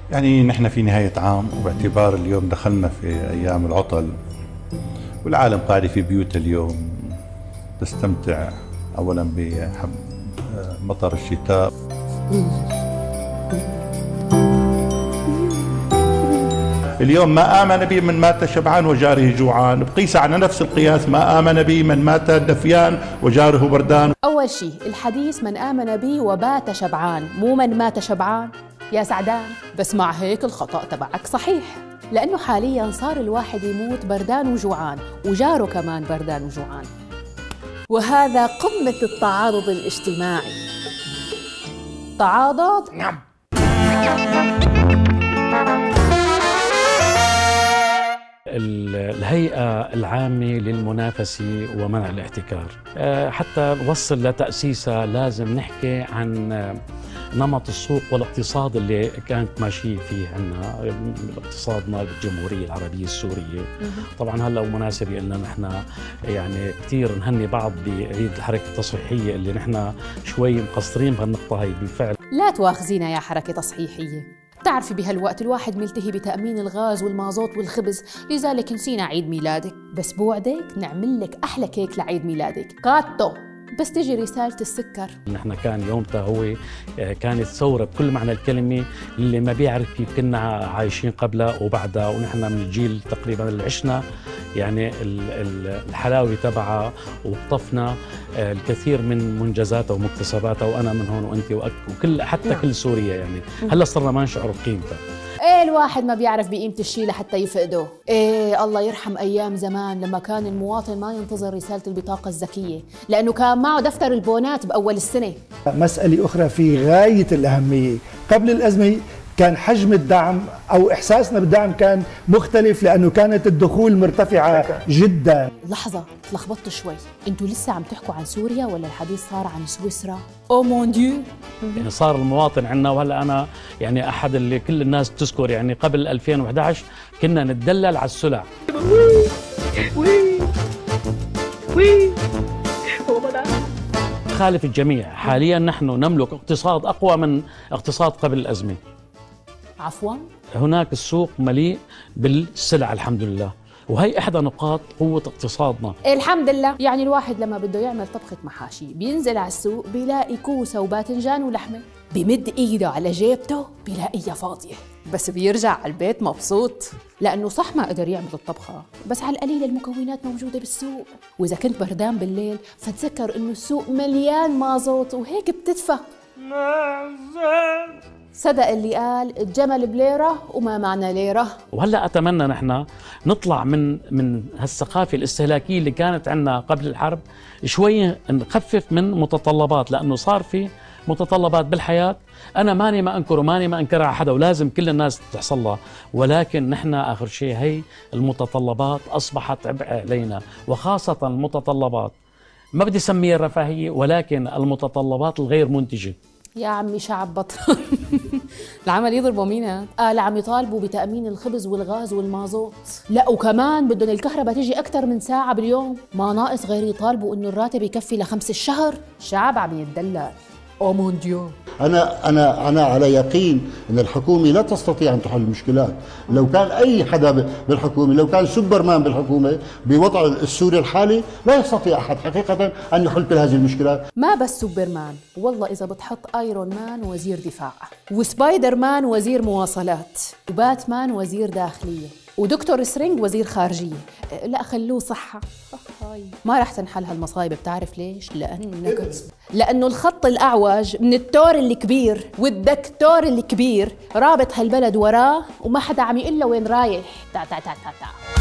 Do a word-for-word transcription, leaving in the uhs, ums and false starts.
يعني نحن في نهاية عام، وباعتبار اليوم دخلنا في أيام العطل والعالم قاعدة في بيوتها اليوم تستمتع أولا بمطر الشتاء. اليوم ما آمن بي من مات شبعان وجاره جوعان، بقيس على نفس القياس ما آمن بي من مات دفيان وجاره بردان. أول شيء الحديث من آمن بي وبات شبعان، مو من مات شبعان يا سعدان. بس مع هيك الخطأ تبعك صحيح، لأنه حالياً صار الواحد يموت بردان وجوعان وجاره كمان بردان وجوعان، وهذا قمة التعاضد الاجتماعي. تعاضد؟ نعم. الهيئة العامة للمنافسة ومنع الاحتكار، حتى نوصل لتأسيسها لازم نحكي عن نمط السوق والاقتصاد اللي كانت ماشية فيه عنا اقتصادنا بالجمهورية العربية السورية. طبعا هلا مناسبة لنا نحن يعني كثير نهني بعض بعيد الحركة التصحيحية اللي نحن شوي مقصرين بهالنقطة هي بالفعل. لا تواخذينا يا حركة تصحيحية، بتعرفي بهالوقت الواحد ملتهي بتأمين الغاز والمازوت والخبز، لذلك نسينا عيد ميلادك. بس بوعدك نعمل لك أحلى كيك لعيد ميلادك، كاتو، بس تجي رسالة السكر. نحن كان يومتها هو كانت ثورة بكل معنى الكلمة، اللي ما بيعرف كيف كنا عايشين قبلها وبعدها، ونحن من الجيل تقريبا اللي عشنا يعني الحلاوة تبعها وقطفنا الكثير من منجزاتها ومكتسباتها، وأنا من هون وأنت وكل حتى كل سوريا يعني هلا صرنا ما نشعر بقيمتها. ايه الواحد ما بيعرف بقيمة الشيء لحتى يفقده. ايه الله يرحم ايام زمان لما كان المواطن ما ينتظر رسالة البطاقة الذكية لانه كان معه دفتر البونات باول السنة. مسألة اخرى في غاية الاهمية، قبل الازمة كان حجم الدعم او احساسنا بالدعم كان مختلف لانه كانت الدخول مرتفعة جدا. لحظة تلخبطت شوي، انتوا لسه عم تحكوا عن سوريا ولا الحديث صار عن سويسرا؟ او مون ديو، يعني صار المواطن عندنا. وهلا انا يعني احد اللي كل الناس تذكر يعني قبل ألفين وإحدى عشر كنا نتدلل على السلع. خالف الجميع. حاليا نحن نملك اقتصاد اقوى من اقتصاد قبل الازمه. عفوا؟ هناك السوق مليء بالسلع الحمد لله، وهي إحدى نقاط قوة اقتصادنا. الحمد لله. يعني الواحد لما بده يعمل طبخة محاشي بينزل على السوق بيلاقي كوسة وباذنجان ولحمة، بمد إيده على جيبته بيلاقيها فاضية، بس بيرجع على البيت مبسوط لأنه صح ما قدر يعمل الطبخة، بس على القليل المكونات موجودة بالسوق. وإذا كنت بردان بالليل فتذكر إنه السوق مليان مازوت وهيك بتدفى. صدق اللي قال الجمل بليرة وما معنى ليرة. وهلا اتمنى نحن نطلع من من هالثقافه الاستهلاكيه اللي كانت عندنا قبل الحرب، شوي نخفف من متطلبات، لانه صار في متطلبات بالحياه انا ماني ما انكر وماني ما انكرها على حدا ولازم كل الناس تحصل لها، ولكن نحن اخر شيء هي المتطلبات اصبحت عبء علينا، وخاصه المتطلبات ما بدي اسميها الرفاهيه ولكن المتطلبات الغير منتجه. يا عمي شعب بطل. العمل يضربوا مين؟ قال عم يطالبوا بتأمين الخبز والغاز والمازوت، لا وكمان بدهم الكهرباء تيجي أكثر من ساعة باليوم، ما ناقص غير يطالبوا إنه الراتب يكفي لخمس الشهر. شعب عم يتدلل. او مون ديو. انا انا انا على يقين ان الحكومه لا تستطيع ان تحل المشكلات. لو كان اي حدا بالحكومه، لو كان سوبرمان بالحكومه بوضع السوري الحالي، لا يستطيع احد حقيقه ان يحل كل هذه المشكلات. ما بس سوبرمان، والله اذا بتحط ايرون مان وزير دفاع، وسبايدر مان وزير مواصلات، وباتمان وزير داخليه، ودكتور سرينج وزير خارجيه، لا خلوه صحه، ما راح تنحل هالمصايب. بتعرف ليش؟ لانك لانه الخط الاعوج من التور الكبير والدكتور الكبير رابط هالبلد وراه، وما حدا عم يقول له وين رايح. تا تا تا تا تا.